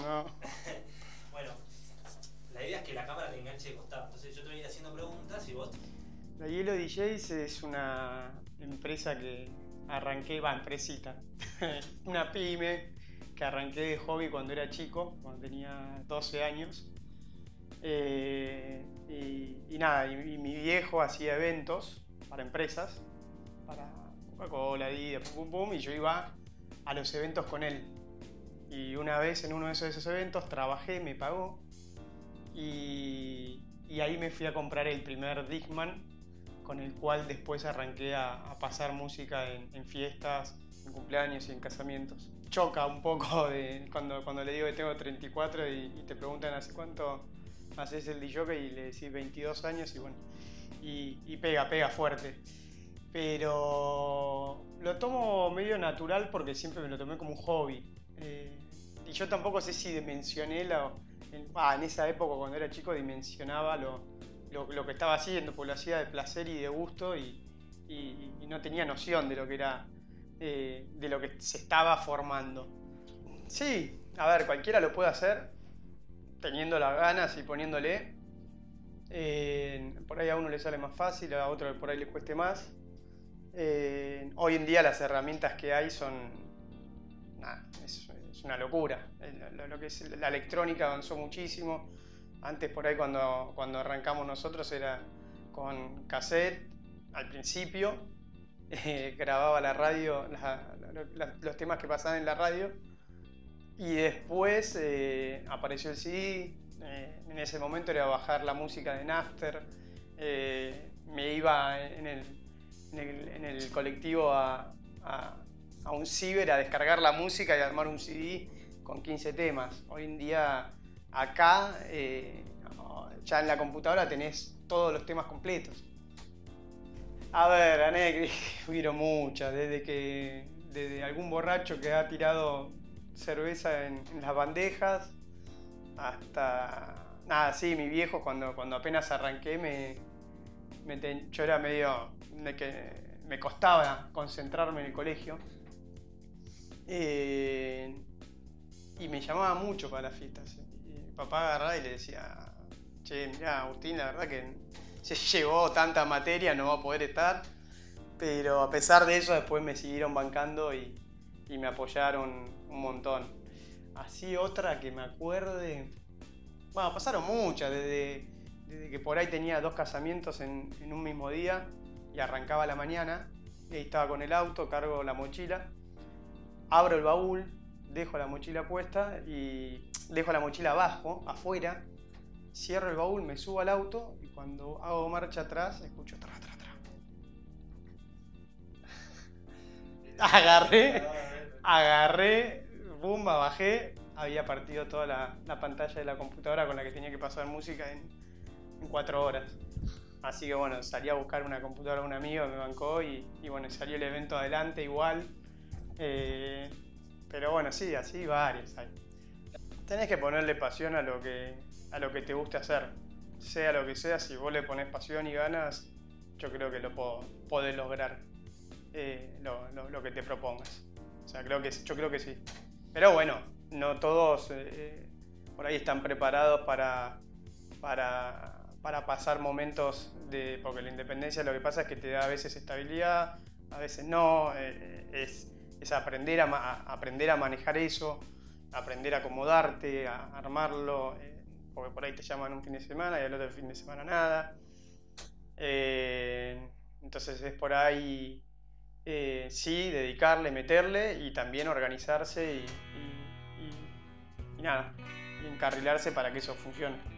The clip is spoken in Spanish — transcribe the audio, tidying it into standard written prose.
no. Bueno, la idea es que la cámara te enganche de costado. Entonces yo te voy a ir haciendo preguntas y vos... La Hielo DJs es una empresa que arranqué, empresita, una pyme que arranqué de hobby cuando era chico, cuando tenía 12 años. Nada, y mi viejo hacía eventos para empresas, para Coca-Cola, Adidas, pum, pum, y yo iba a los eventos con él. Y una vez en uno de esos eventos trabajé, me pagó, y ahí me fui a comprar el primer Discman, con el cual después arranqué a pasar música en fiestas, en cumpleaños y en casamientos. Choca un poco cuando le digo que tengo 34 y te preguntan ¿hace cuánto haces el DJ? Y le decís 22 años y bueno, y pega fuerte. Pero lo tomo medio natural porque siempre me lo tomé como un hobby. Y yo tampoco sé si dimensioné en esa época cuando era chico dimensionaba lo que estaba haciendo, porque lo hacía de placer y de gusto y no tenía noción de lo que era, de lo que se estaba formando. Sí, a ver, cualquiera lo puede hacer teniendo las ganas y poniéndole. Por ahí a uno le sale más fácil, a otro por ahí le cueste más. Hoy en día las herramientas que hay son... es una locura. Lo que es la electrónica avanzó muchísimo. Antes por ahí cuando arrancamos nosotros era con cassette al principio. Grababa la radio, los temas que pasaban en la radio. Y después apareció el CD. En ese momento era bajar la música de Napster. Me iba en el colectivo a un ciber a descargar la música y a armar un CD con 15 temas. Hoy en día acá ya en la computadora tenés todos los temas completos. A ver, anécdotas, hubieron muchas, desde algún borracho que ha tirado cerveza en las bandejas hasta... Nada, sí, mi viejo cuando apenas arranqué yo era medio de que me costaba concentrarme en el colegio. Y me llamaba mucho para las fiestas. Y mi papá agarraba y le decía, che, mirá, Agustín, la verdad que se llevó tanta materia, no va a poder estar. Pero a pesar de eso, después me siguieron bancando y me apoyaron un montón. Así otra que me acuerde... Bueno, pasaron muchas, desde que por ahí tenía 2 casamientos en un mismo día y arrancaba a la mañana. Y ahí estaba con el auto, cargo la mochila, abro el baúl, dejo la mochila puesta y dejo la mochila abajo, afuera, cierro el baúl, me subo al auto y cuando hago marcha atrás escucho tra. Agarré, bomba, bajé, había partido toda la pantalla de la computadora con la que tenía que pasar música en 4 horas. Así que bueno, salí a buscar una computadora a un amigo, me bancó y bueno, salió el evento adelante igual. Pero bueno, sí, así varias hay. Tenés que ponerle pasión a lo que te guste hacer. Sea lo que sea, si vos le ponés pasión y ganas, yo creo que lo podés lograr, lo que te propongas. O sea, yo creo que sí. Pero bueno, no todos por ahí están preparados para pasar momentos porque la independencia lo que pasa es que te da a veces estabilidad, a veces no, es aprender a manejar eso, aprender a acomodarte, a armarlo, porque por ahí te llaman un fin de semana y al otro fin de semana nada. Entonces es por ahí, sí, dedicarle, meterle y también organizarse y nada, y encarrilarse para que eso funcione.